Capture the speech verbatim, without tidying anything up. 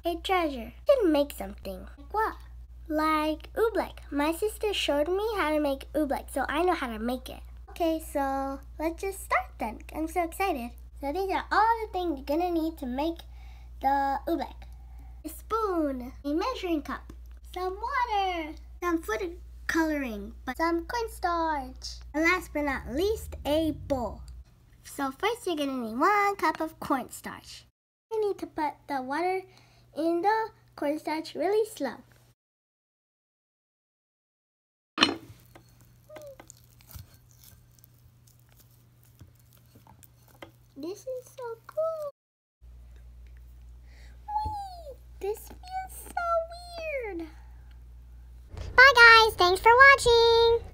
a treasure. To make something. Like what? Like oobleck. My sister showed me how to make oobleck, so I know how to make it. Okay, so let's just start then. I'm so excited. So these are all the things you're gonna need to make the oobleck. A spoon, a measuring cup, some water, some food coloring, but some cornstarch, and last but not least, a bowl. So first you're gonna need one cup of cornstarch. You need to put the water in the cornstarch really slow. This is so cool. Whee! This feels so weird. Bye guys, thanks for watching.